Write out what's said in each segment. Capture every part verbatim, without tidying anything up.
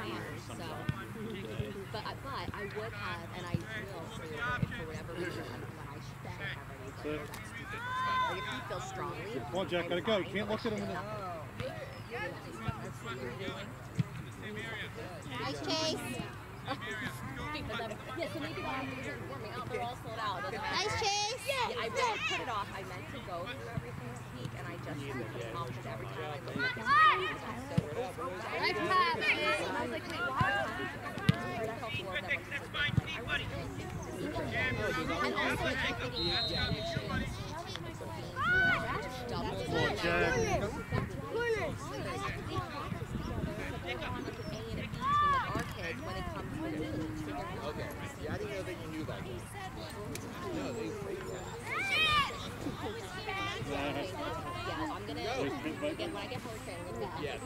tires, so. But, I- but I would have, and I will, for, if for whatever reason, when I should have already, but that's stupid. Like, if you feel strongly. Come on, Jack, gotta go. You can't look at him in the. Nice chase. Yeah, so maybe that wasn't warming up, they're all sold out. Nice chase. Yeah, I meant to put it off. I meant to go through everything this week, and I just stopped it every time I looked at it. Nice pass. I was like, wait, why? That's fine, team, buddy. And also, I think when it comes to okay. Yeah, I didn't know that you knew about this. No, they say yeah, I'm gonna again when I get home training. Yeah,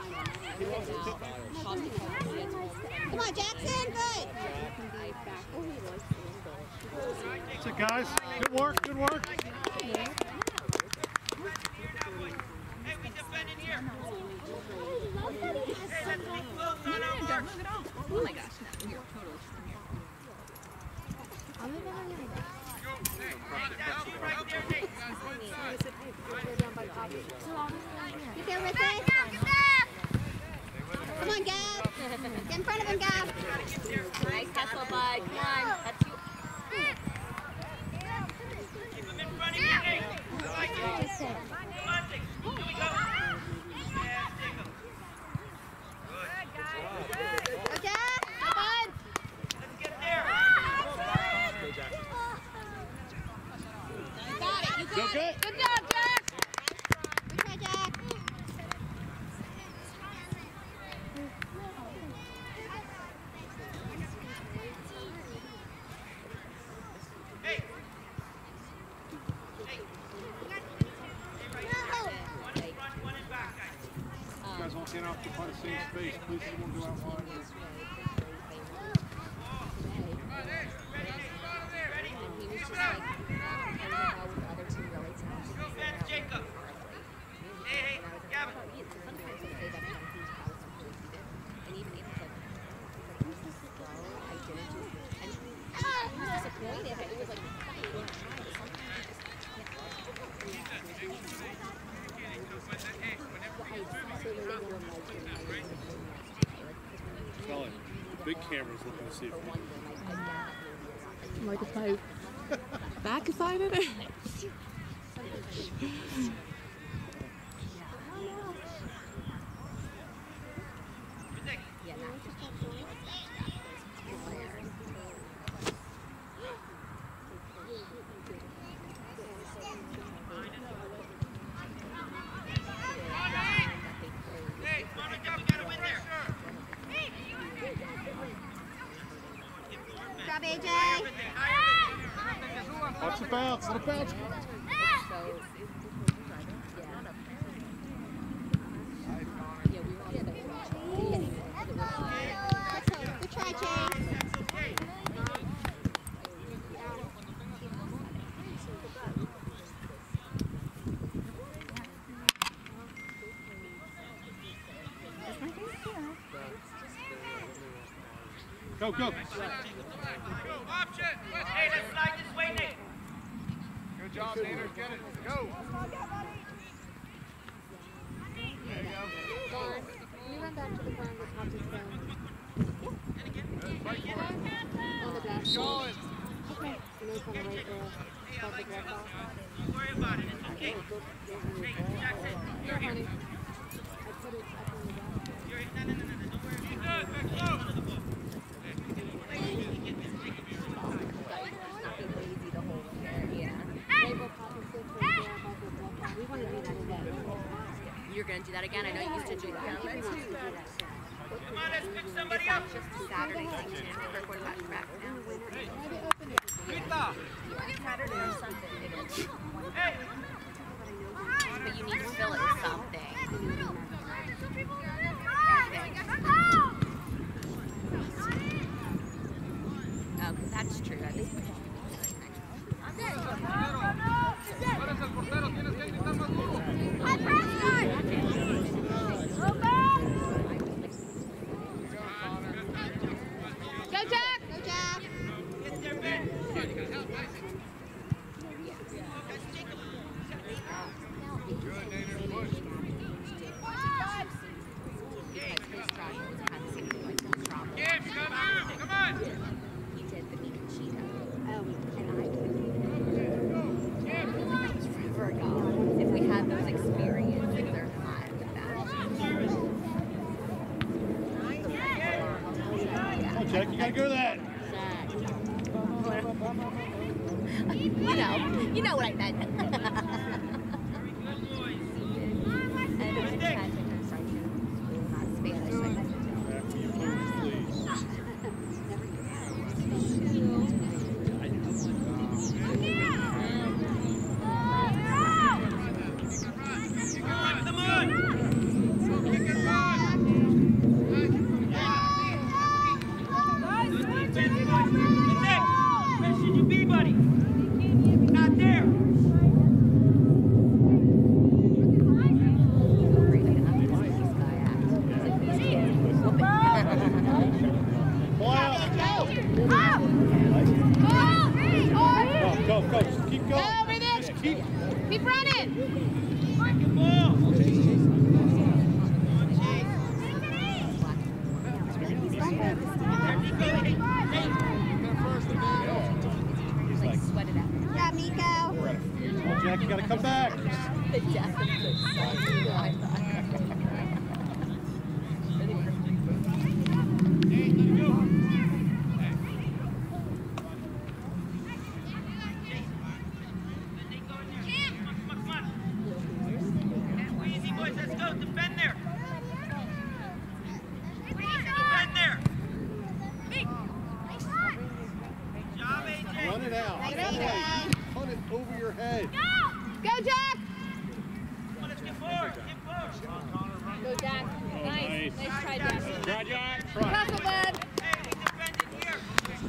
come on, Jackson, good. That's it, guys. Good work, good work. Hey, we defend in here. Hey, let's be close on our mark. Oh my gosh, no, you're totally You feel with it? Come on, Gab. Get in front of him, Gab. nice hustle, bud. Come on. That's you. Keep him in front of you. Hey, I like it. Come on, Dick. Here we go. Yeah, Dick. Good. Okay. Come on. Let's get there. You got it. You got Okay. it. Good job, Jack. Good try, Jack. Hey. Hey. One in front, one in back, guys. You guys won't get off the front same space. Please, you won't go out wide. Jacob. Hey, hey, Gavin. Colin, big camera's looking to see if we Like if I backsided it. Hey, Mama, we gotta win there. Good job, A J. watch the bounce. Let it bounce. Good try, Chase. Go, go. Option. Hey, let's slide this way, Nick. Good job, Nader. Get it. Go. There you go. Don, can you run back to the front with Hopkins down? Fight for it. On the dash. Going. Okay. And then kind of right there. Start the direct off. Don't worry about it. It's okay. Hey, Jackson. Here, honey. I put it up on the dash. You're, no, no, no, no. Don't worry. You're good. Back low. You're going to do that again? I know you used to do that. Come on, let's pick somebody up. It's just Saturday night. We're going back to back now. Saturday or Sunday. Hey. But you need to fill it with something. Oh, because that's true. That is on, Jack, you gotta go to that. You know, you know what I meant. And it was tragic. I'm sorry, not Spanish. After you move, please. Come on! Kick it on! Where should you be, buddy? Not there! Go, go, just keep going. Just keep. Keep running. Good ball! Like sweated out. Yeah, Miko. Come on, Jack, you gotta come back. The death of the sun. I thought. Run it out. Punt it over your head. Go, Jack. Let's get forward! Get forward! Go, Jack. Nice. Nice try, Jack. Try, Jack. Hustle, bud. Hey, we defended here!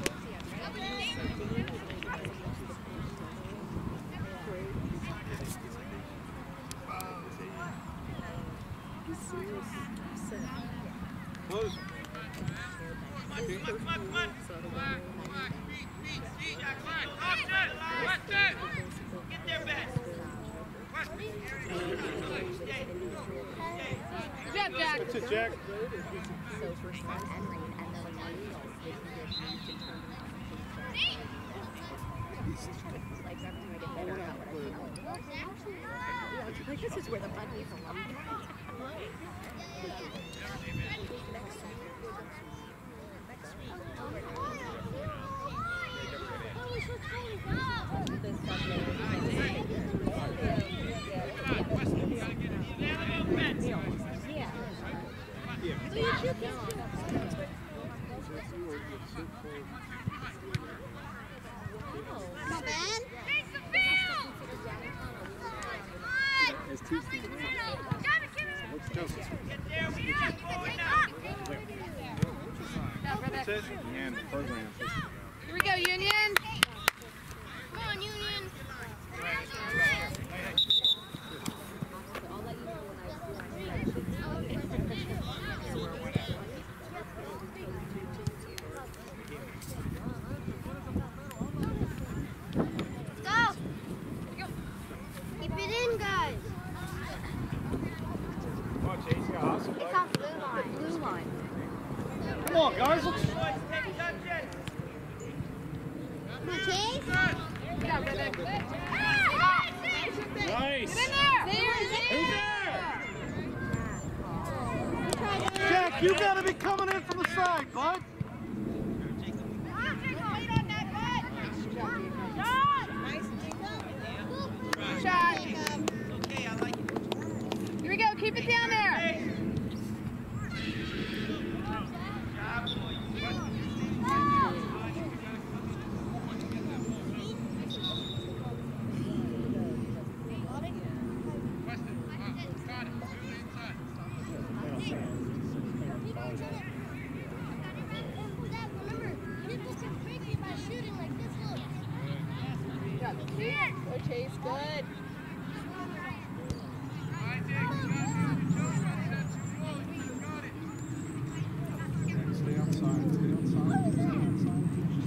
Close. Come on, come on, come on, come on! Get there, Ben! Good job, Jack. That's it, Jack. So for sun and rain, and then when you go, they can get you to turn like every time I get better about what I feel. Like this is where the money is alone. That's it. And the program. Here we go, Union. Come on, Union. I'll let you know when I Go. Keep it in, guys. Come on, Chase. You got hustle, It's buddy. off blue line. blue line. Come on, guys. Let's Boys, take subject! Come on, Chase. Get out, brother. nice. Get in there. Who's there? Jack, you gotta be coming in from the side, bud. Shot. Okay, I like it. Here we go. Keep it down there. Go, Chase. Good. Stay outside. Stay outside. Stay outside.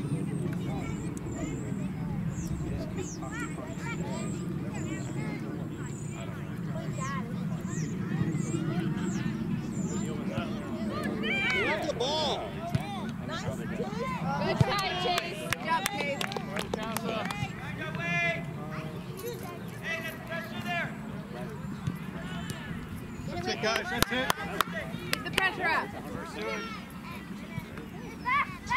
Get the ball. Good try, Chase. Good job, Chase. Back away! Hey, there's pressure there! That's it, guys. That's it. Keep the pressure up.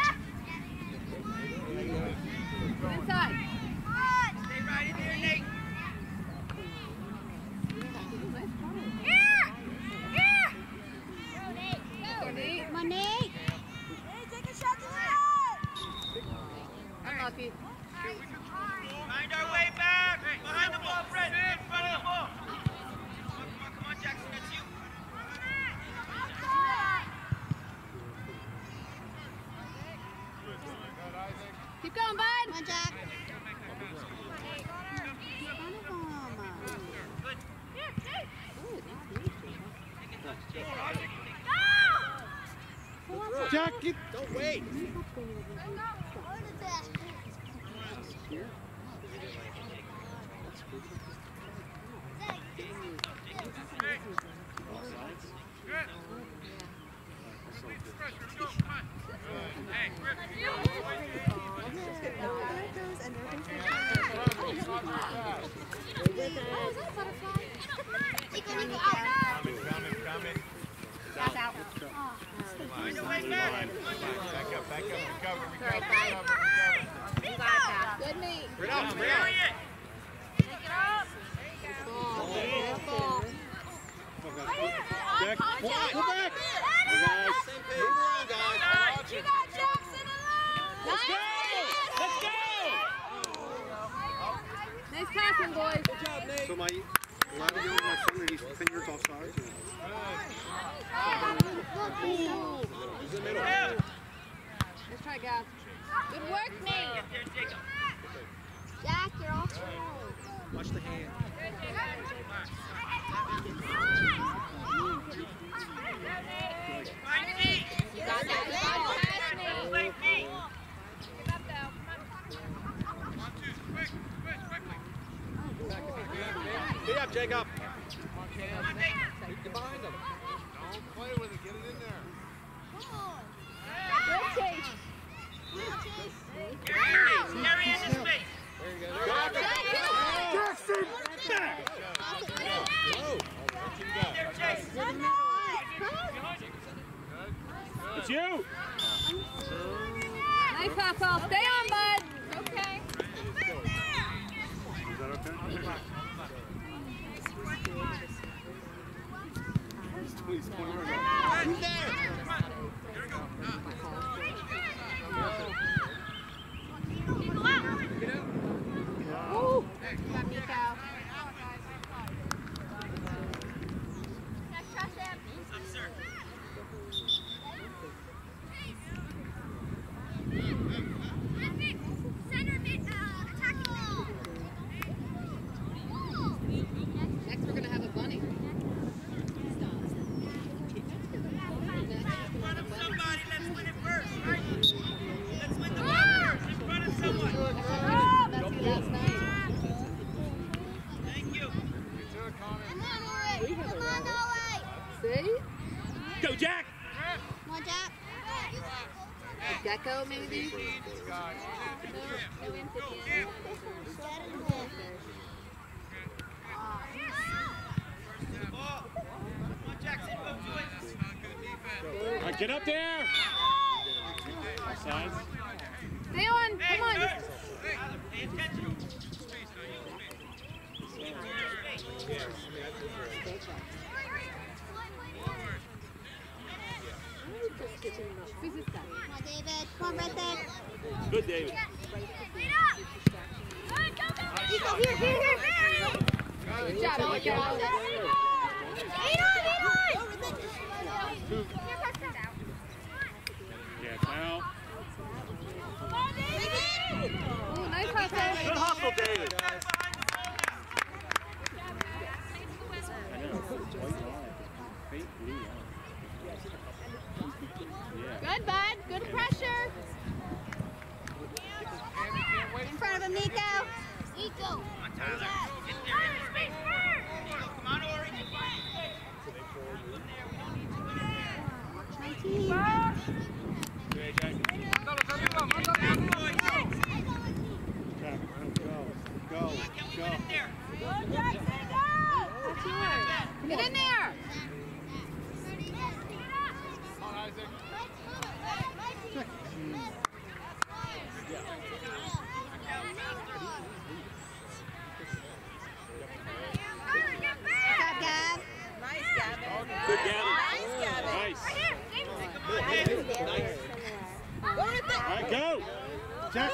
on, Nate. Hey, take a shot to the net. Unlucky. Find our way back. Behind the ball, Fred. In front of the ball. Come on, come on, come on, Jackson. That's you. Keep going, bud. Come on, Jack. Jack, get. Don't wait. Find your way back. Back up, back up, recover, recover, recover, recover. Good meat. Bring it up, bring it up. Bury it. Take it up. Ball. Ball. Jack, pull, pull back. Hey, guys. Move around, guys. You got Jackson alone. Let's go. Let's go! Nice passing, boys. Good job, Nate. So my, when I was young, my son had these fingers offside. Who's in the middle? Let's try, Gav. Good work, Nate. Get there, Jacob. Jack, you're off. Watch the hand. Find D. You got that. You got pass, Nate. Play D. Get up, Jacob. Come on, Nate. Get behind him. Don't play with it, get it in there. Good chase. Gary, Gary in the space. There you go. Jackson! Whoa. There, Chase. It's you! Nice pass, Paul. Stay on, bud. Okay. Is that okay? Please, put it right. Who's there? Woo. Got me, Cal. Next, we're gonna have a bunny. In front of somebody, let's win it first, right? Let's win the ball first, in front of someone. That's you last night. Thank you. See? Go, Jack! Come on, Jack. Gecko, maybe? Ball. Come on, Jackson, go to it. All right, get up there! Sides. Stay on. Hey, Come on. Kurt. Pay attention. Who's this guy? Come on, David. Come on, right there. Good, David. Nico, here, here, here. Good job, Nico. Eight on, eight on. Yeah, now. Ooh, nice pass, David. Good hustle, David. I know. White line. Faint blue line. Yeah. Good, bud. Good pressure. In front of him, Nico. Nico. Come on, Tyler. Get there in the space. Come on, Ori. Get by. Okay, Jack. Jack, go, go, go. Get in there. Good job, Gav. Good, Gavin. Nice. Hey, Jack.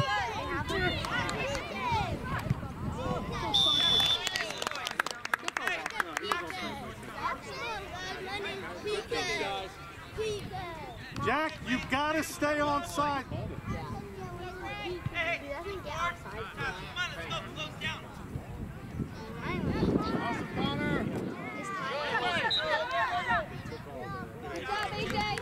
Jack, you've got to stay on side. Hey, hey, come on, let's go, close down. Awesome, Connor. Good job, A J.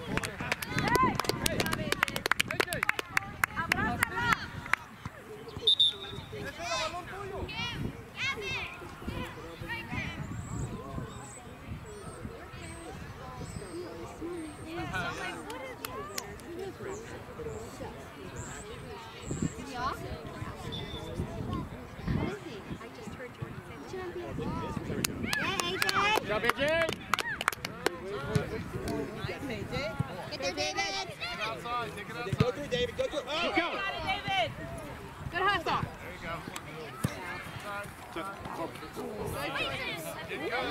Good job, A J. Get there, David. Outside, take it outside. Go through, David. Go through. Oh! Keep going. David. Good hustle. There you go.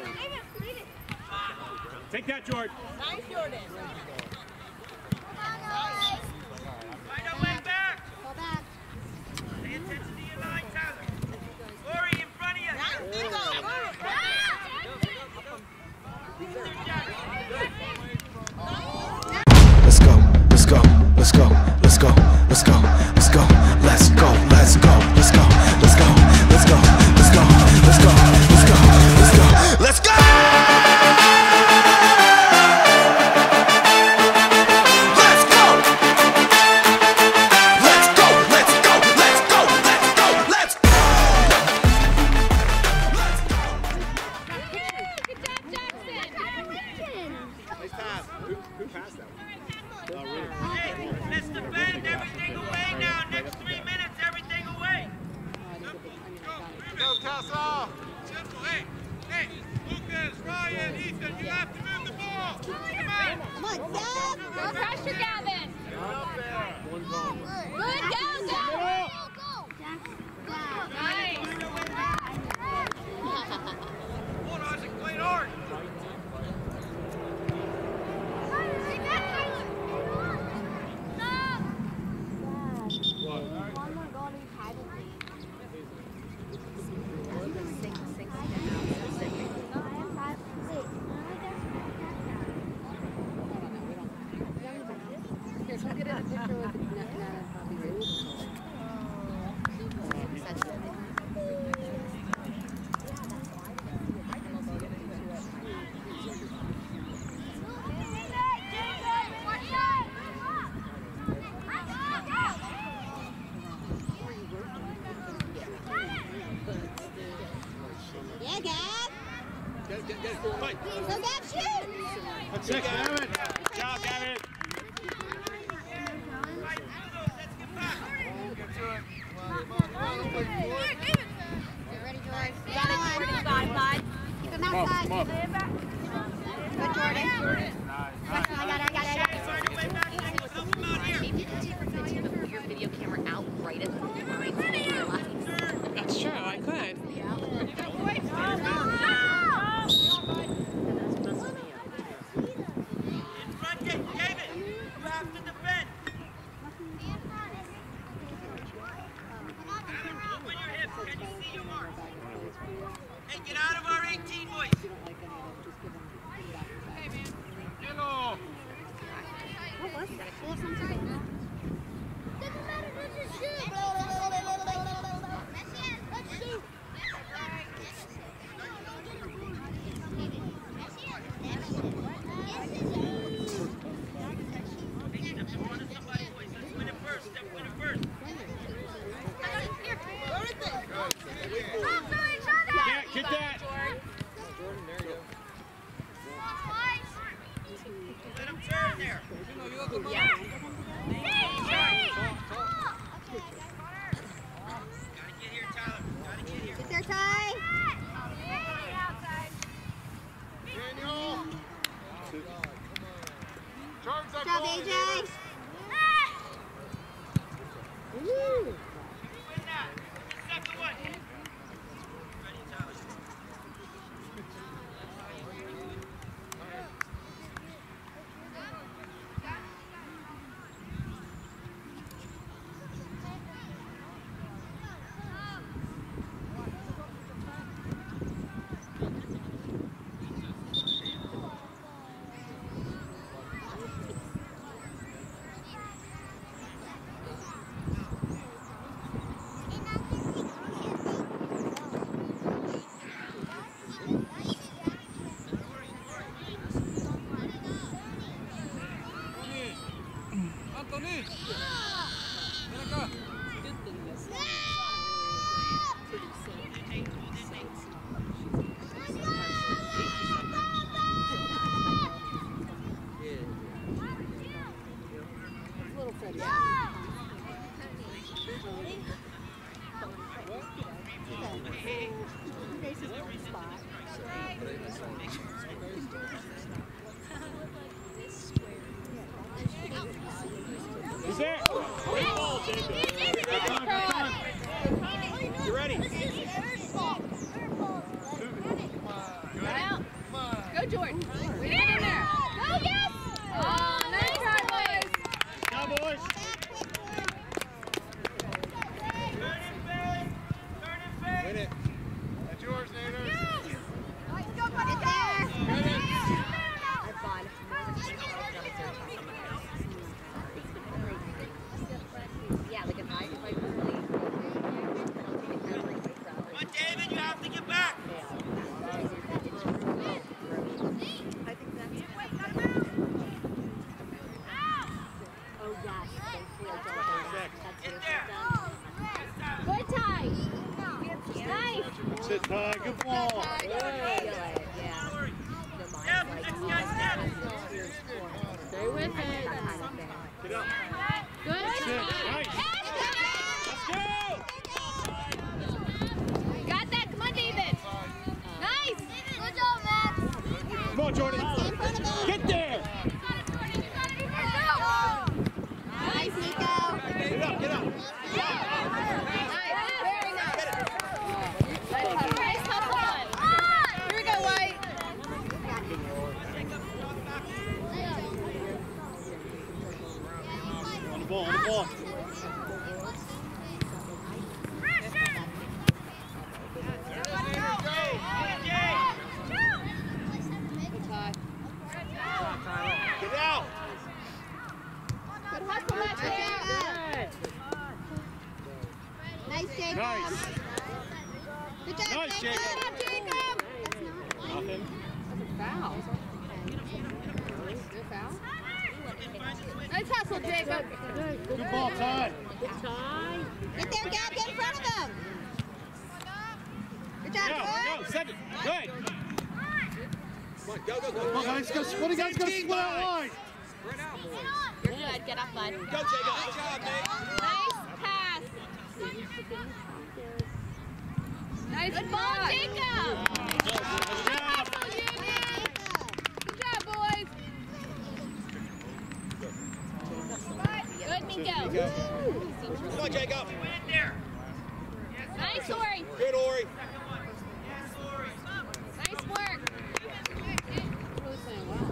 Take that, Jordan. Nice, Jordan. Find our way back. Go back. Pay attention to your line, Tyler. Lori, in front of you. Nice, Nico. Let's go, let's go, let's go, let's go, let's go, let's go, let's go, let's go, let's go, let's go, let's go, let's go, let's go, let's go, let's go, let's go! Hey, let's defend everything away now. Next three minutes, everything away. Go, Tessa! Simple, hey, hey, Lucas, Ryan, Ethan, you have to move the ball. Come on. Come on, Dad. No pressure, Gavin. Get up there. Good, go, go. Go, go. Nice. Hold on, Isaac, play it hard. Here, come get in a picture with Nana and Bobby Ridge. Yeah, Gav. Get, get, get it. Fight. Go, Gav, shoot. That's it, Gavin. Good job, Gavin. Right, let's get back. Get to it. Come on, come on, play forward. Get ready, George. You got it, Jordan. Side, side. Keep him outside. Come on. Good, Jordan. Nice, I got it, I got it, I got it. Find your way back. Help him out here. Maybe it's different for you to put your video camera out right at the line to realize. That's true, I could. In front, David. You have to defend. Open your hips. Can you see your mark? Hey, get out of our eighteen, boys. Get off. What was that? Well, sounds like it. Doesn't matter, let's just shoot. Let's shoot. Step in front of somebody, boys. Let's win it first. Step win it first. Yeah, get that. Let him turn there. Yeah. Gotta get here, Tyler. Gotta get here. Get there, Ty. Daniel. Charge that Good job, ball. A J. Woo. Win that. Second one. Ready, Tyler. Tony! Ven acá. Little Freddy. Faces one spot. Who's there? Great ball, Jacob. You ready? Go, Jordan. We get in there. Go, yes. Oh, nice try, boys. Now, boys. Win it. That's yours, Nader. That's fine. Yeah, like if I, if I really, Come on, David, you have to get back. oh gosh, Get there. good tie. Nice. Sit tight. Good ball. Yeah. Step, next guy, step. Stay with it. Get up. Good. Sit. Nice. Let's go. Got that. Come on, David. Nice. Good job, Max. Come on, Jordan. Get there. Nice, Nico. Get up. Get up. Nice. Very nice. Nice tough one. Here we go, White. On the ball. On the ball. Get out. Good hustle, Jacob. Nice, Jacob. Nice. Good job, Nice, Jacob. Jacob. Jacob. Nothing. Foul. Good foul. Nice hustle, Jacob. Good ball, Ty. Good tie. Get there, Gab. Get in front of them. Good job, Go. Go. Send it. Good. Come on, go, go, go. Come on, guys, go. What do you guys got to split out wide? Spread out, boys. You're good. Get up, bud. Go, Jacob. Good job, Nate. Nice pass. Nice good ball, Jacob. Good job. Good job, boys. Good, Nico. Come on, Jacob. Win there. Nice, Ori. Good, Ori. Nice work. Really playing well.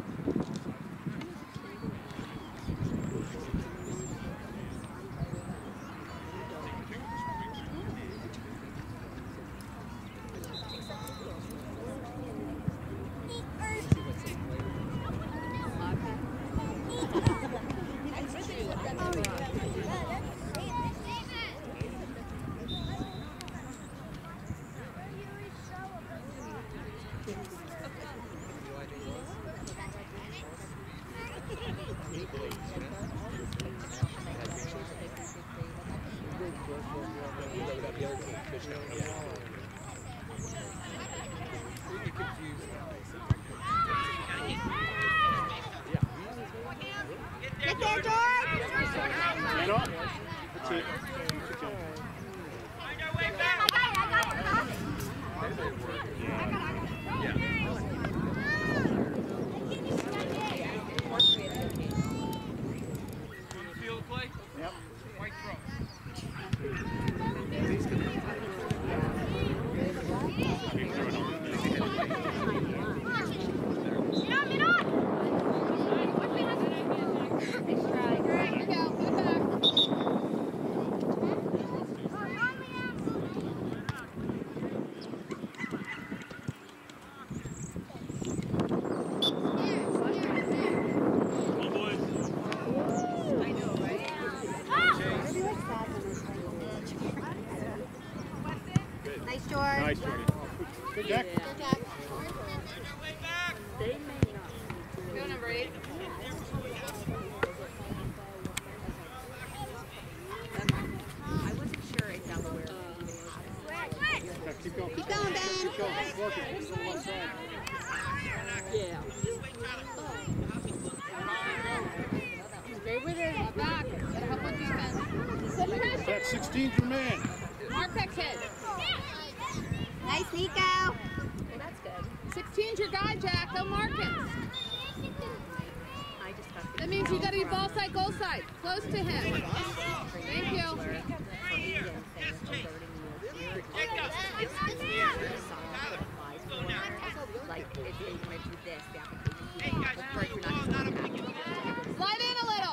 Get there, George. Get up. That's it. Find our way back. Feel the play? Yep. White throw. sixteen's your man. Mark kid. Nice, Nico. Well, that's good. sixteen's your guy, Jack. Go Marcus. I just got That means you got to be ball side, goal side. Close to him. Thank you. Like, if they want to do this, the application. Hey guys, First, you're not just gonna back it. Slide in a little.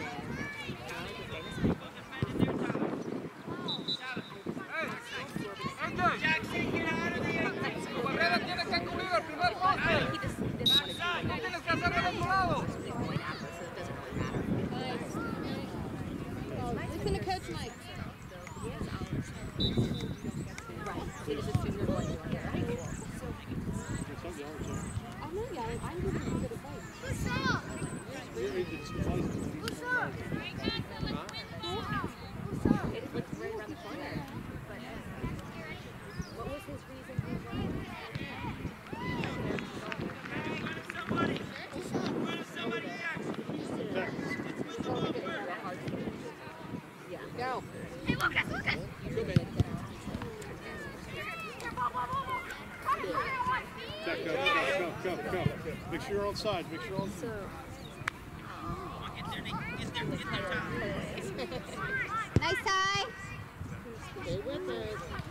Jackson, get out of there. Barrera tiene que cubrir el primer poste. He just didn't want to do No tienes que hacer del otro lado. it. They're going after, so it doesn't really matter. Listen to Coach Mike. Right. He just assumed you're going to do it. I'm not yelling. I'm giving you a good advice. It's twice. It looks right around the corner. But what was his reason for running? Somebody, somebody, Jackson. Yeah. Go. Hey, Lucas, Lucas. Jack, go, go, go, go, go. Make sure you're on side. Make sure you're on side. Nice tie. Stay with it.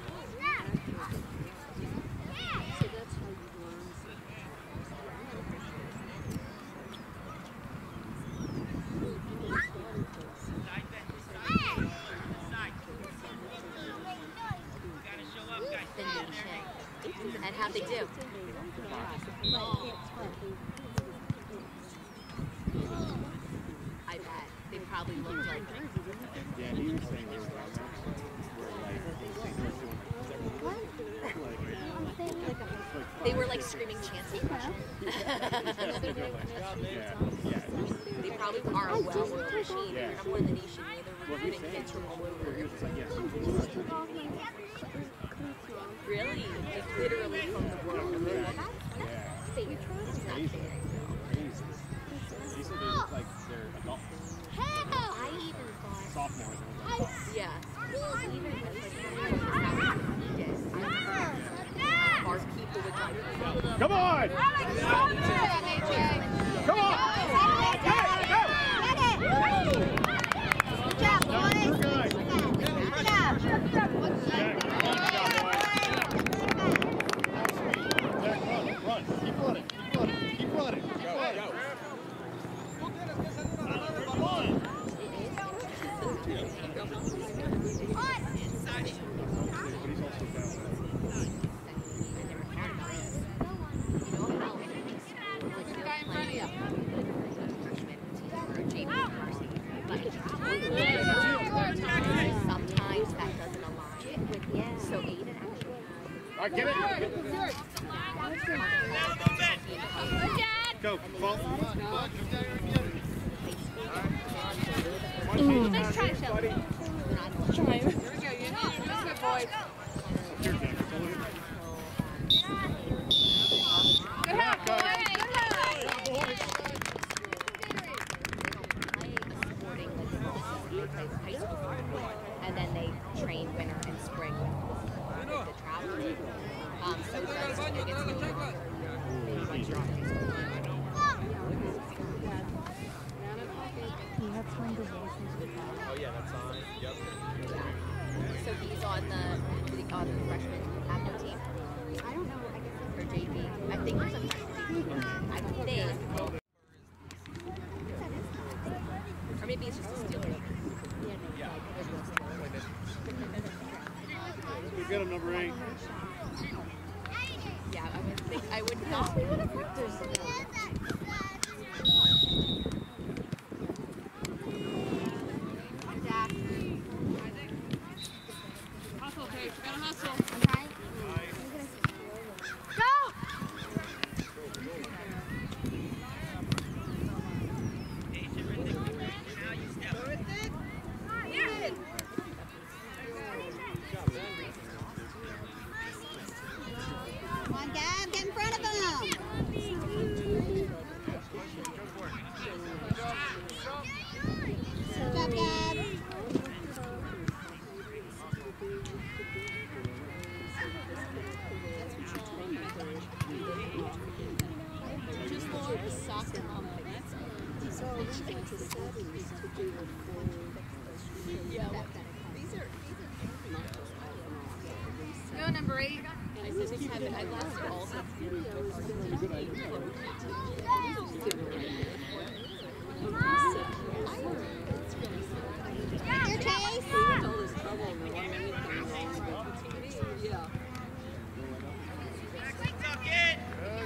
And how'd they do? I bet. They probably looked like Yeah, he was saying they were they were like screaming chanting. They probably are a well-oiled machine. They're number one in the nation. They're recruiting kids from all over. Really? Like literally from the world. That's big. That's big. He said they look like they're adults. I even thought. Sophomores. Yeah. Even like our people would drive. Come on! Come on! Good job, boys. Good guy. Good job. Jack, run, run. Keep running. Keep running. Keep running. Keep running. Come on. Sometimes that doesn't align with so Aiden actually. All right, get it. Go, Paul. Nice try, Shelby. Try. Here we go. You know, this good boy. Here, Jack. It's all over. Good half, boy. And then they train winter and spring with the travel. Um, so it's gets really longer. They like drop high school. Oh yeah, that's on. Yep. So he's on the on the freshman athlete team. I don't know. I guess for J V. I think he's a freshman. I think. Or maybe it's just a steal. You get him, number eight. Yeah, I would think I would not. Hustle, Paige. Gotta hustle. Come on, Gab, get in front of him. Go number eight. I said this happened. I lasted all the Here, Chase. Tuck in.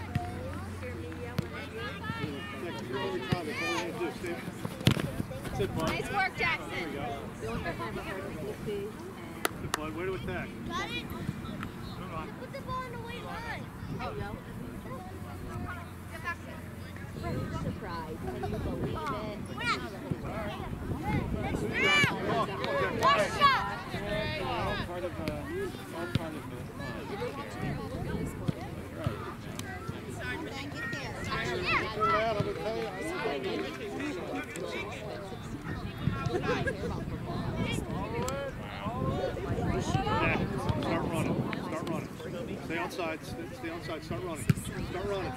Nice work, Jackson. Good play. Way to attack. Got it. Put the ball in the white line. Oh, no. Surprise. Can you believe it? One shot. All part of, uh, all part of the Start running. Start running. Stay outside. Stay outside. Start running. Start running.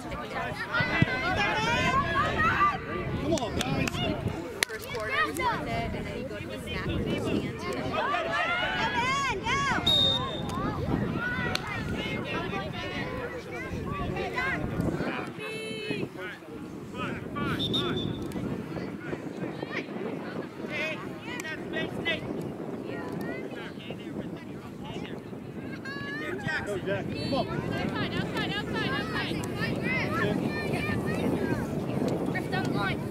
Come on, guys. First quarter was one net, and then you go to the snack with his hands. Go, Jack. Come on. Outside, outside, outside, outside. Griff down the line.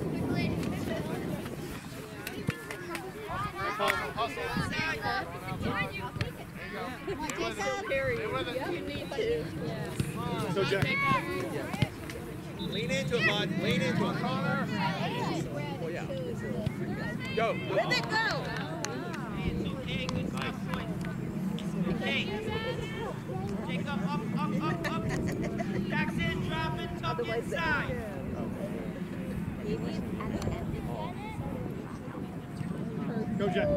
Go, Jack. Lean into it, bud. Lean into it. Oh, yeah. Go. Let it go. Okay. Jacob, up, up, up, up. Jackson, drop it, tuck inside. Go, Jack.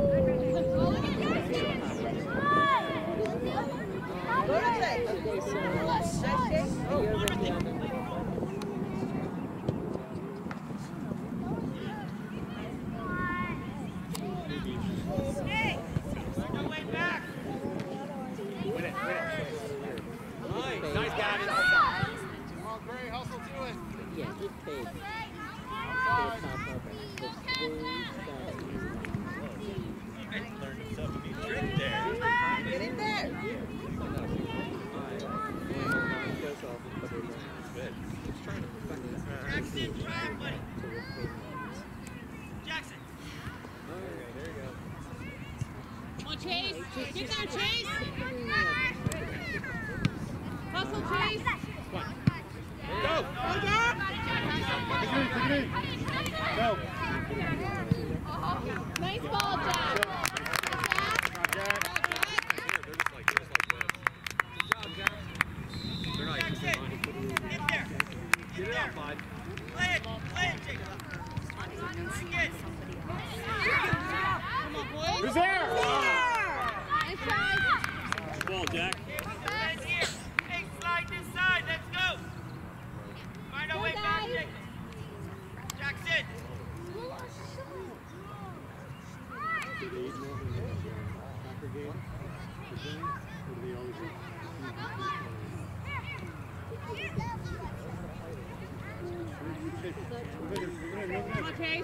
Hey, no way back. Win it, win it. Nice, nice, Gavin. Come on, Gray, hustle to it. Yeah, get paid. Trick there. Get in there. Jackson, drive, buddy. Jackson. There you go. Come on, Chase. Get there, Chase. Hustle, Chase. Go. Take it in, take it in. Go. Nice ball, Jack. Jack. They're just like, they're just like this. Good job, Jack. They're not even Jackson, get there. Get it out, bud. Play it, play it, Jacob. Bring it. Come on, boys. Who's there? Nice try. Good ball, Jack. Right here. Hey, slide this side. Let's go. Find our way back, Jacob. Jackson. Come on, Chase.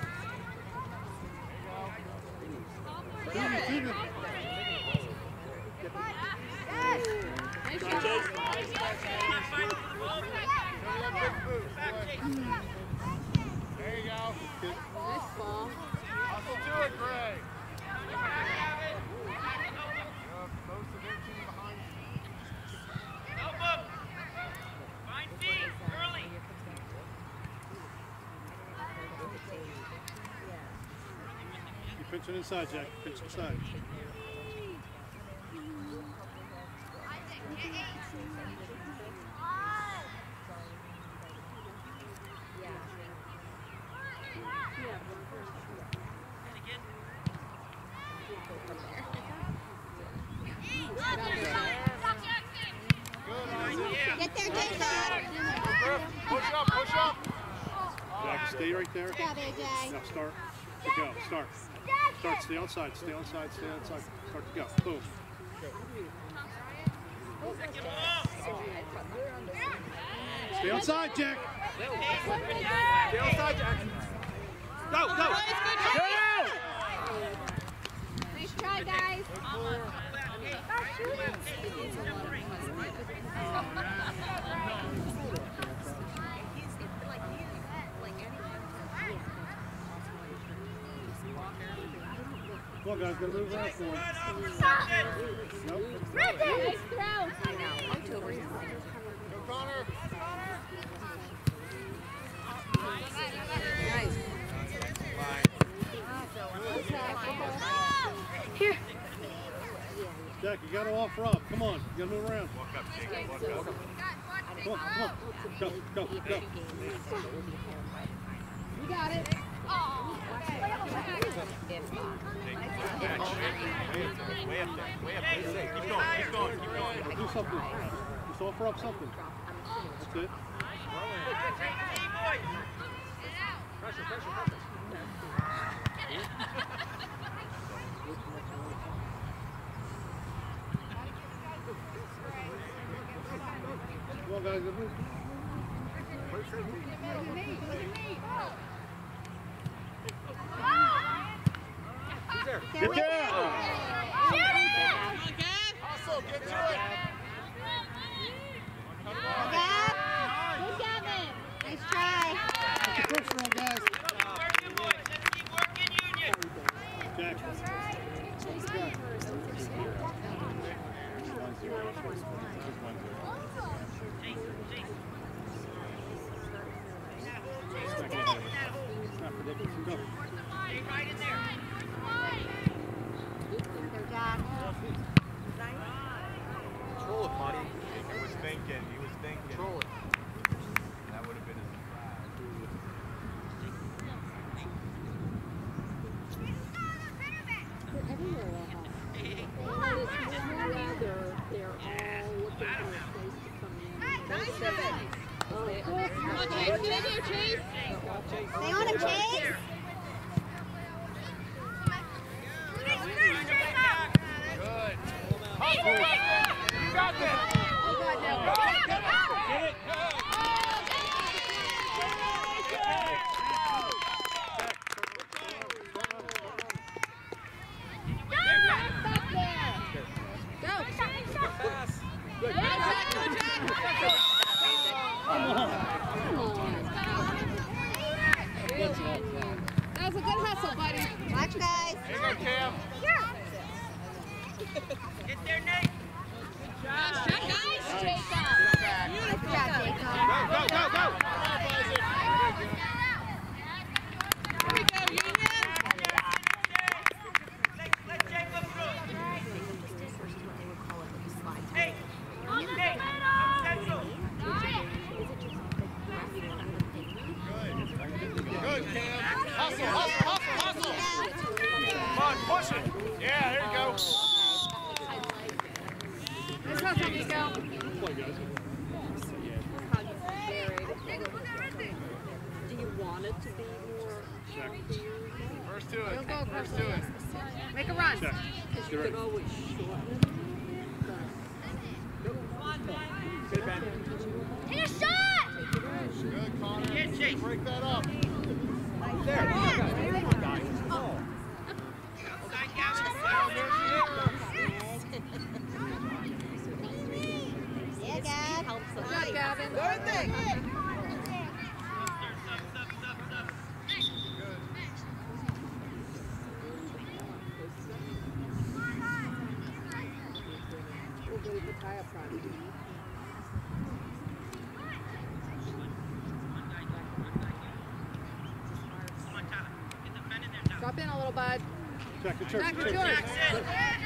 Nice shot. Can't find the ball. Back, Jacob. There you go. Nice ball. Hustle to it, Gray. Back, Gavin. Most of their team behind you. Help him. Find feet early. You pinch it inside, Jack. Pinch it inside. Get there, Jason. Push up, push up. Jack, stay right there. Good job, A J. Now start to go. Start. Start. Stay outside. Stay outside. Stay outside. Start to go. Boom. Stay outside, Jack. Stay outside, Jack. Go, go. Go! Nice try, guys. Come on, guys. Gotta move around for him. Nope. Nice throw. I know. October's Go, Connor. nice. Here. Jack, you gotta offer up. Come on. You gotta move around. Come on, come on. Go, go, go. You got it. Way up there. Way up there. Keep going. Keep going. Keep going. Do something. Just offer up something. That's it. Pressure, pressure, pressure. Come on, guys. Move. There. Get down! Hustle, get to it. Good Gavin. Nice try. Get the pressure on, guys. Working, boys. Let's keep working union. Jack. Go. Stay right in there. Good job. Control it, buddy. He was thinking, he was thinking. Control it. That would have been his They're everywhere at home. It's more weather. They're all looking for a place to come in. Nice of it. Oh, come on, Chase. Get in there, Chase. They want to chase? good. Hustle. You got this. Get it. That was a good hustle, buddy. Watch, guys. Here you go, Cam. Get there, Nate. Nice job, guys. Jacob. Good job, Jacob. Go, go, go, go. Here we go, Union. Let, let Jacob through. Hey, Nate, I'm central. Good, Cam. Hustle, hustle, hustle, hustle. Come on, push it. Yeah, there you go. Nice hustle, Nico. Play, guys. Do you want it to be more? First to it. Don't go, First to it. Make a run. Check. Because you Get could ready. always shorten it. Good, Ben. Take a shot! Good, Connor. Get Chase. Break that up. There. Come on, guys. Come on, guys. Oh. Outside, Gavin. Yeah, Gab. Helps Good them. job, Gavin. Stop, stop, stop, stop. We'll go to the tie up front. Come on, Tyler. Get the pen in there now. Drop in a little, bud. Check the church. Back to Church. George. Jackson.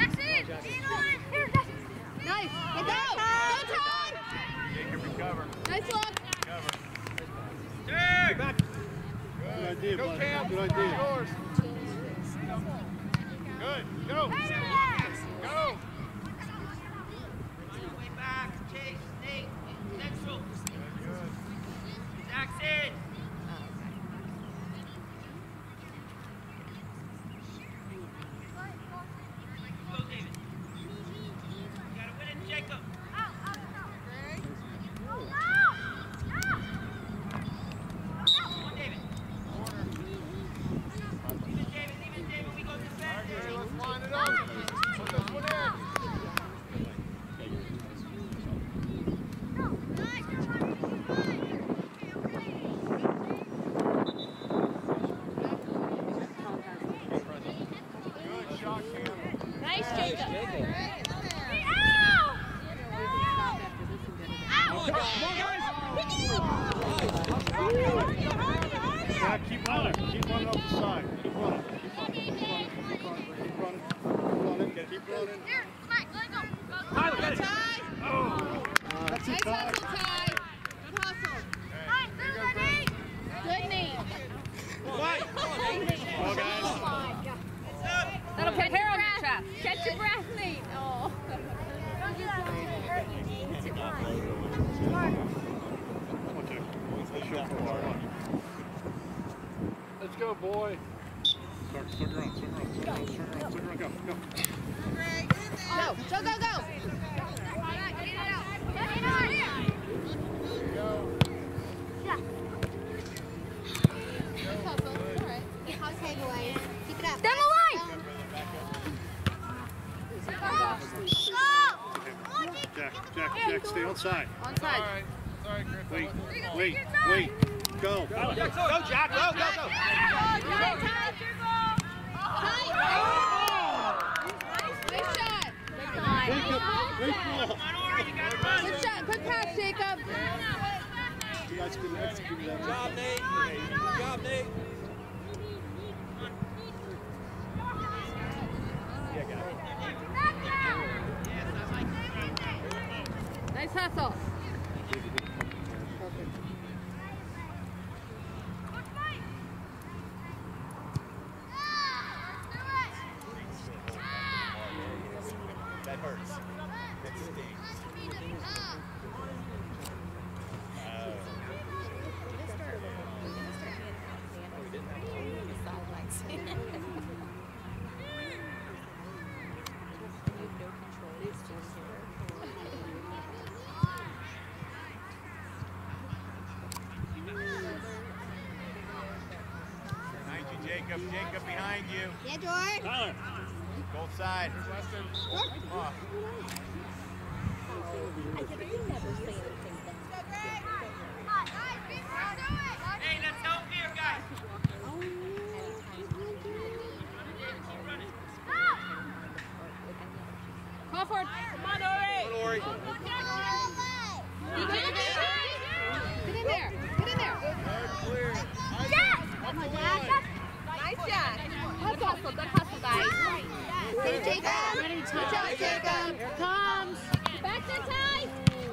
Nice. Good Go. job, Go, Todd. Todd. Jacob, recover. Nice look. Recover. Turn. Back. Good idea, Go, bud. Cam. Good idea. Yours. Good. Go. Go. Way back. Chase, Nate, central. Jackson. Keep running. Keep running. Keep running. Keep running. Keep running. Keep running. Keep running. Here, Mike, let go. Go. Tyler, get it. Oh. That's it, Nice Ty. hustle, Ty. Good hustle. Hi, good knee. Good knee. Fight. Come on, guys. That'll catch your breath. Catch your breath, Nate. Oh. Don't do that. It'll hurt your knee. It's your mind. One, two. Let's show for a while. Let's go, boy. Start, start your own. Start your own. Start your own. Start your own. Go. Go. Go, go, go, go. Yeah. Good hustle. All right. Hug takeaways. Keep it up. Down the line. Jack, Jack, Jack, stay on side. On side. Sorry, Griff. Wait, wait, wait. Go. Go, Jack, go, go, go. Ty, Ty. Good shot. Jacob, great ball. Good shot. Good pass, Jacob. You guys couldn't execute that. Good job, Nate. Good job, Nate. Yeah, got it. Nice hustle. That hurts. That stings. Behind you, Jacob. Jacob, behind you. Yeah, George. Tyler. Both sides. Come on. Hey, let's help here, guys. Call for it. Come on, Ori. Ori. Get in there. Get in there. Clear. Come on, Jack. Nice, Jack. Good hustle. Good hustle, guys. Hey, Jacob. Ready to Good job, Jacob. Here comes. Back to Ty.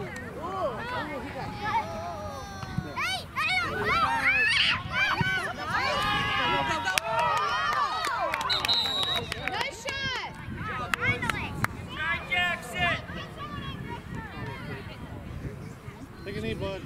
Hey, hey, Nice shot. Try Jackson. Take a knee, bud.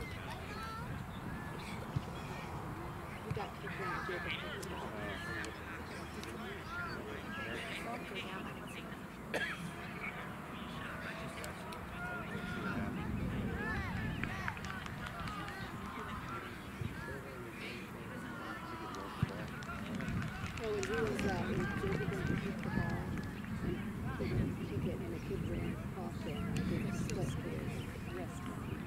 Well, when he was, uh, when Jacob went to kick the ball, and they went to kick it, and the kid ran off it, and I did a split his wrist.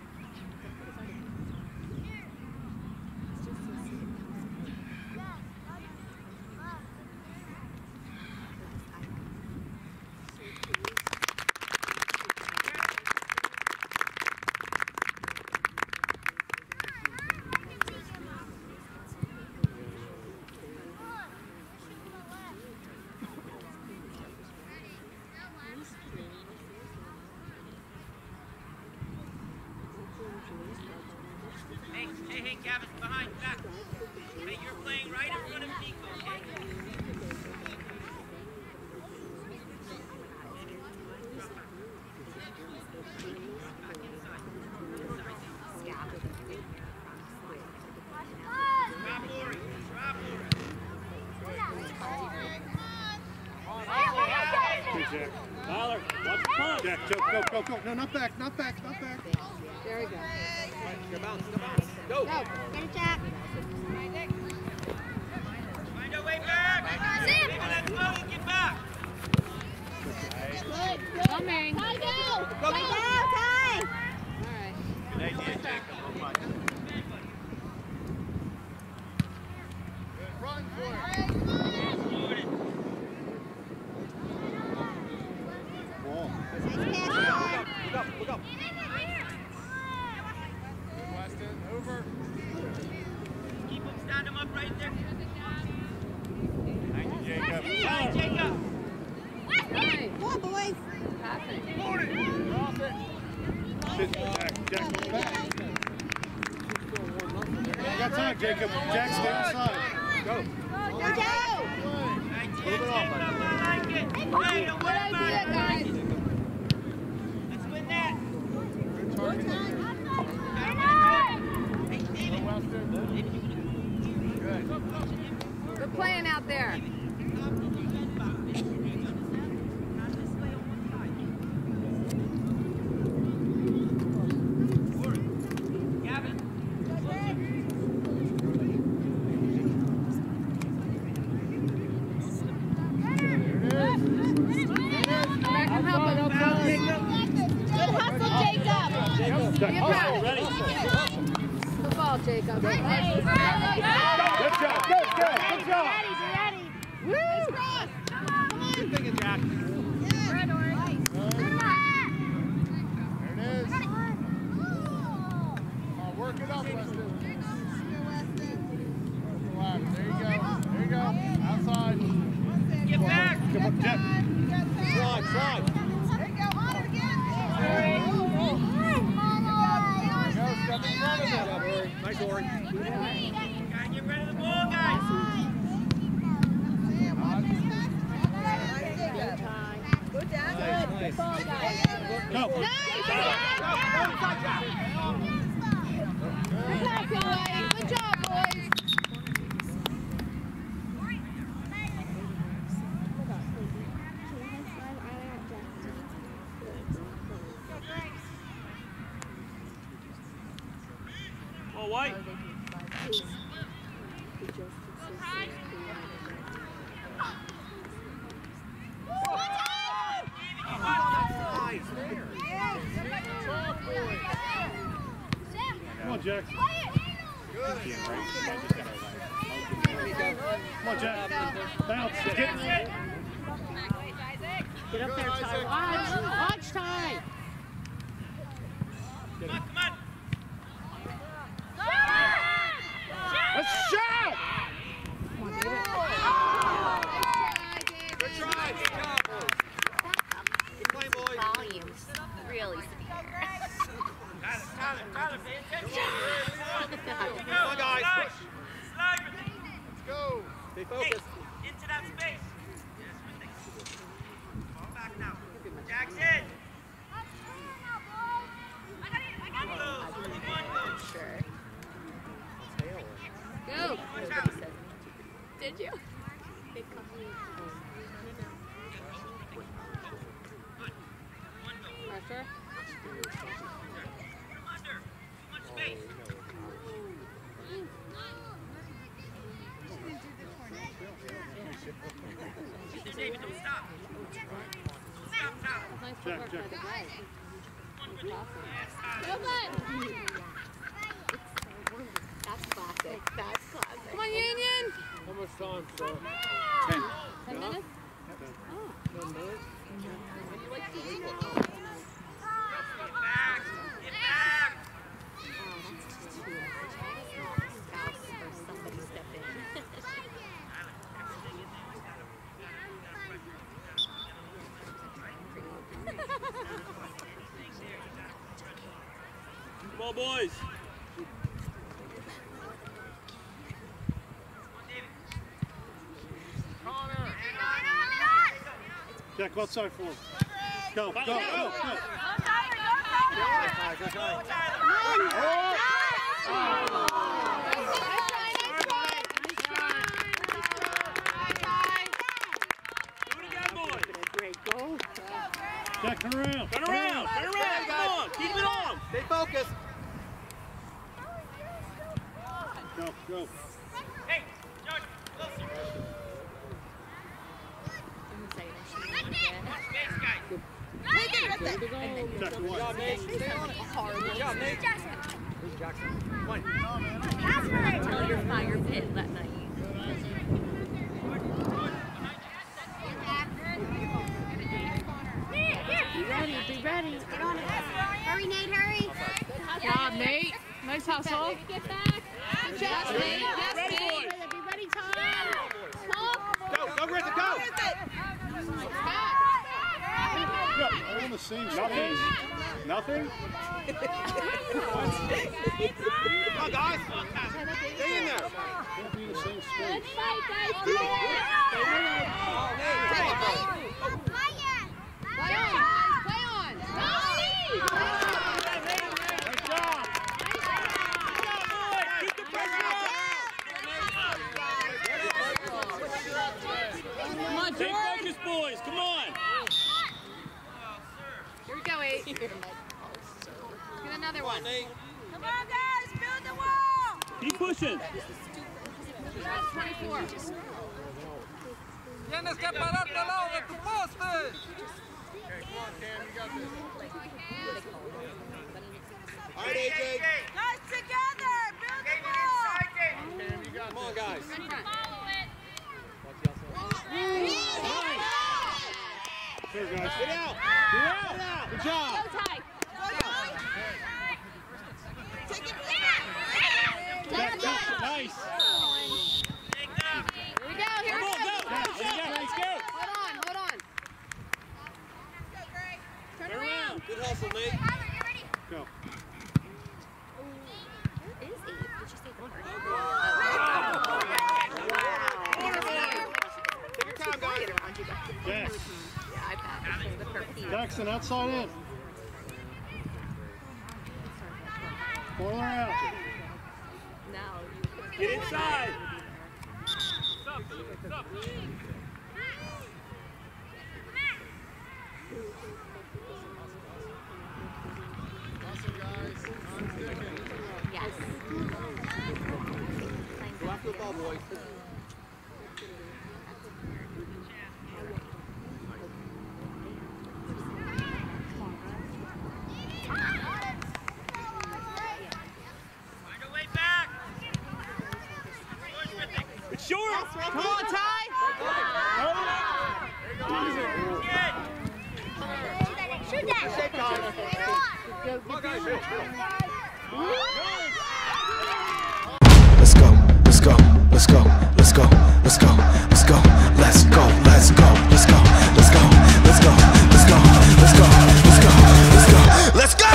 Hey, hey, hey, Gavin, behind, back. Hey, you're playing right in front of Nico, okay? Drop Ori, drop Ori. Okay, Jack. Tyler, watch the punch. Jack, go, go, go, go. No, not back, not back, not back. There we go. Go bounce, go bounce. Go. Go. Get it, Jack. Find a way back. Maybe let's go and get back. Coming. Ty, go. Go, go, Go, go. Ty. All right. Good idea, Jacob. Well much. Run for it. Ball. Nice pass, Look up, look up. Weston, over. Keep him, stand him up. Right, Jacob. Hey, come on, boys. Sit, Jack, Jack, back. You got time, Jacob. Jack, stay outside. Go. Go, Joe. Move it off. I like it. Hey, don't worry about it, guys. Let's win that. Good playing out there. Jacob. Good job, good, good, good job. Ready, be ready. Woo! Come on. Good thinking, Jack. Red or nice. There it is. Oh, work it up, Weston. There you go. There you go. Outside. Get back. Come on, Jack. Slide, slide. There you go. On it again. Go, step in front of it. Nice, Ori. Gotta get rid of the ball, guys. Good job. Good ball, guys. Go. Good job, boys. Well, White. Come on, Jack. Good. Come on, Jack. Bounce. Get Get up there, Ty. Watch. Watch, Ty. Come on, come on. Let's shout! Good try. Good job, boys. Good play, boys. Volume's really severe. Tyler, Tyler, Tyler, pay attention. Come on, guys. Slide. Push. Slide with it. Let's go. Stay Hey, focused. into that space. Yes, with it. Ball back now. Jackson. One goes. Only one goes. Sure. Go. Watch out. Did you? Pressure. Under. Too much space. Mister David, don't stop. Stop, Tyler. Nice Jack, footwork Jack. by the guy. Yes, Tyler. Come on. That's classic. That's classic. Come on, Union. How much time, sir? Ten. Ten minutes? Oh. Ten minutes? Get back. Get back. Spouse or somebody step in. Come on, boys. Jack, go outside for him. Go, go, go, go. Good try. Good try. Do it again, boys. Great goal. Jack, turn around. Turn around. Turn around. Come on. Keep it on. Stay focused. Go, go. Hey, George, closer. Watch space, guys. Jack, the Good one. job, Nate. Stay on it. Good job, Nate. Where's Jackson? One. Tell your fire pit that night. Be ready, be ready. Get on it. Hurry, Nate, hurry. Good job, Nate. Nice hustle. Get back. Good job, Nate. Yes, Ready, Nate. boys. Be ready, Tom. Tom. Go, go, Griffin, go. same space. Nothing? Come on, guys. Stay in there. Can't be the same space. Play on, play on. Good job. Keep the pressure up. Come on, Stay Jordan. focused, boys. Come on. Here we go, eight. Get another one. Come on, guys, build the wall. Keep pushing. twenty-four. Tienes que pararte al lado de tu poste. All right, A J. Guys, together, build the wall. Come on, guys. Here, guys. Get out. You're out. Good job. Go, Ty. Take it back. Nice. Take them. Here we go, here Come we on, go. go. Let's go. Let's go. Hold on, hold on. Turn Turn around. around. Good hustle, Nate. Go. Where is Abe? Did you say the party? Take your time, guys. Dex. Yeah, I bet. The perfume. Jackson, outside in. Corner out. Now you. Get inside. Yes. Go after the ball, boys. Find a way back. Push with it. It's short. Come on, Ty. Good. Shoot that. Shake on. Come on, guys. Let's go, let's go, let's go, let's go, let's go, let's go, let's go, let's go, let's go, let's go, let's go, let's go, let's go, let's go, let's go, let's go.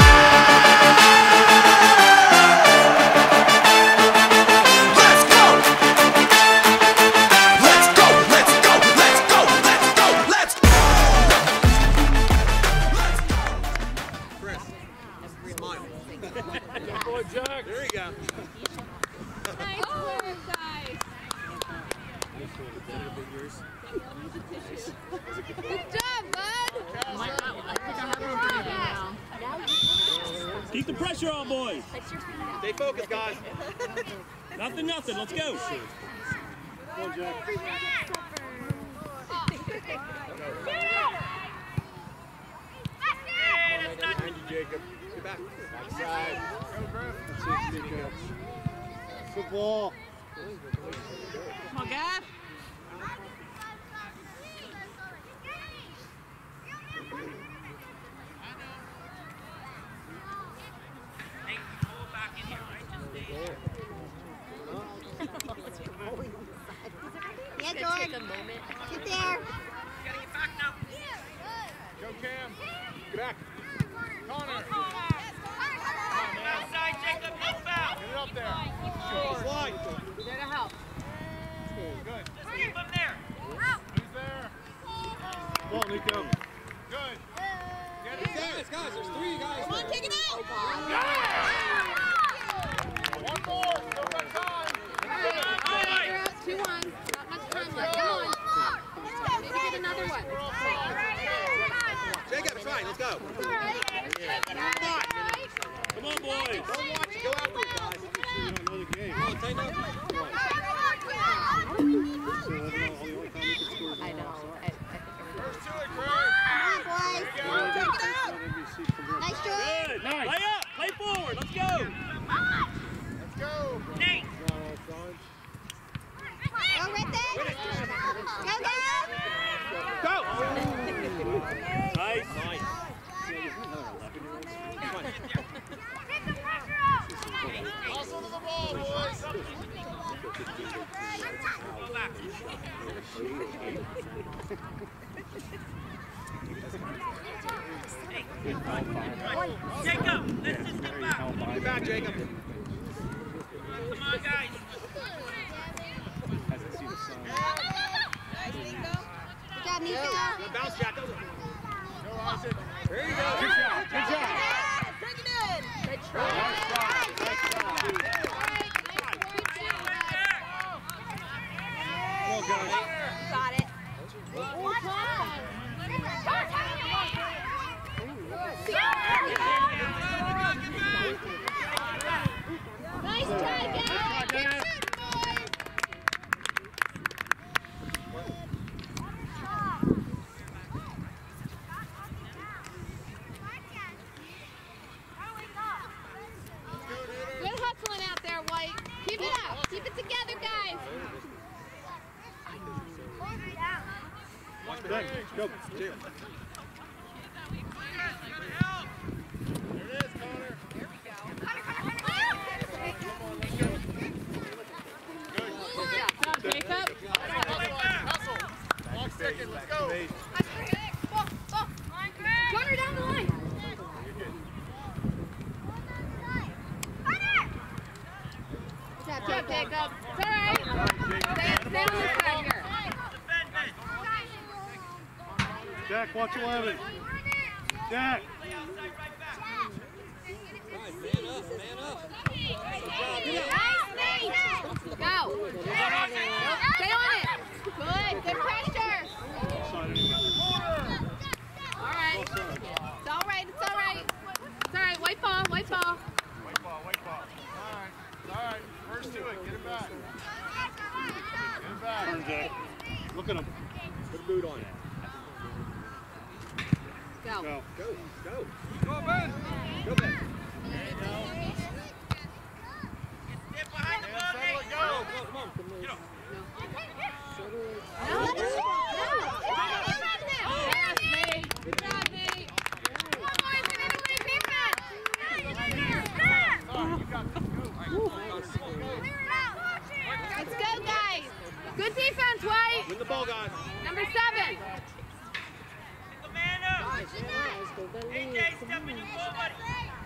Boy, Jack. There you go. Nice work, guys. Good job, bud. Keep the pressure on, boys. Stay focused, guys. Nothing, nothing. Let's go. Go, Jack. Behind you, Jacob. Get back. Backside. That's it, kick outs. Football. Come on, Gav. Hey, pull back in here, right? Just stay there. Yeah, Take Jordan. a moment. Get there. You gotta get back now. Go, Cam. Get back. Connor. Outside, Jacob. No foul. Get it up there. Slide. There to help. Good. Just keep him there. Who's there? Ball, Nico. Good. Get it. Guys, guys, there's three guys. Come on, take it out. One more. Still got time. You're out two one. Not much time left. Come on. Maybe get another one. Jacob, it's fine. Let's go. Come on, boys. Don't watch it. Go after it, guys. You don't know the game. Come on, tighten up. So that's all the only time you can score is I one know. offside. I, I think First to it, Craig. Come on, boys. Yeah, Take it that's out. not N B C conversion. Nice, Jordan. Good. Nice. Play up. Play forward. Let's go. Let's go. Nate. Not all times. Go, right there. Go, go. Go. Nice. Nice. Hustle to the ball, boys. Jacob, let's just get back. Get back, Jacob. Come on, guys. As I see the sun. Nice, Nico. Good job, Nico. Good bounce, Jack. There you go. Good job. Good job. Bring it in. Good try. Nice try. Nice try. Come on, guys. Got it. Nice try, guys. Good hustling out there, White. Keep it up. Keep it together, guys. Good. Go. There it is, Connor. Jacob. Clock second, let's go. Gunner down the line. Good job, Jacob. It's all right. Stay, stay on this side here. Jack, watch eleven. Jack. Man up, man up. Nice, Nate. Go. Stay on it. Good. Good pressure. Offside anyway. All right. It's all right. It's all right. It's all right. White ball. White ball. White ball, white ball. All right, all right. First to it, get it back. Get it back. Turn, Jack. Look at him. Put a boot on it. Go. Go. Go, go. Go, Ben. Go, Ben. Get behind the ball, Nate. Go. Go, go, come on. Get up. No, no. Good job, Nate. One more. It's an integrated defense. Sorry, you got this. Go. Let's go, guys. Good defense, White. Win the ball, guys. Number seven. Man up. A J, step in your ball, buddy.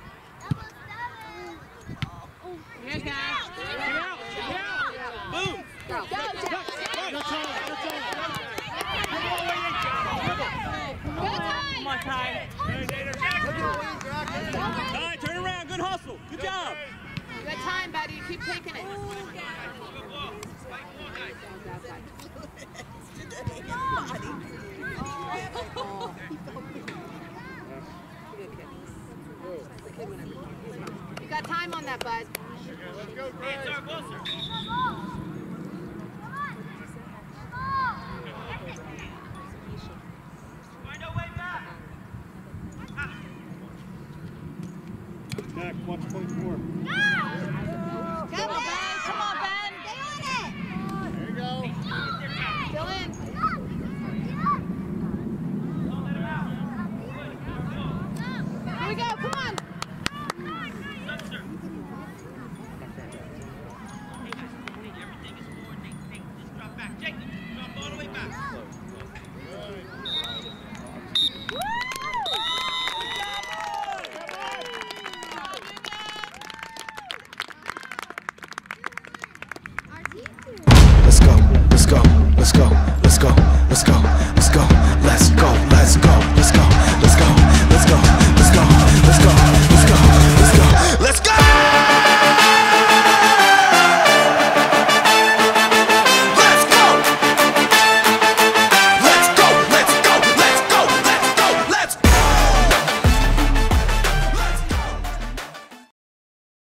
Here, guys. Get out. Get out. Boom. Go, go, Jack. That's all. That's all. Good time. Come on, Ty. Ty, turn around. Good hustle. Good job. Good time, buddy. Keep taking it. You got time on that, bud. Let's go, Greg. Hands are closer. Find a way back. Jack, watch point four. Go, Ben. Come on, Ben. Get on it. There you go. Still in. Here we go. Come on. Everything is forward, Nate. Nate, just drop back. Jacob, drop all the way back. Let's go, let's go, let's go, let's go, let's go, let's go.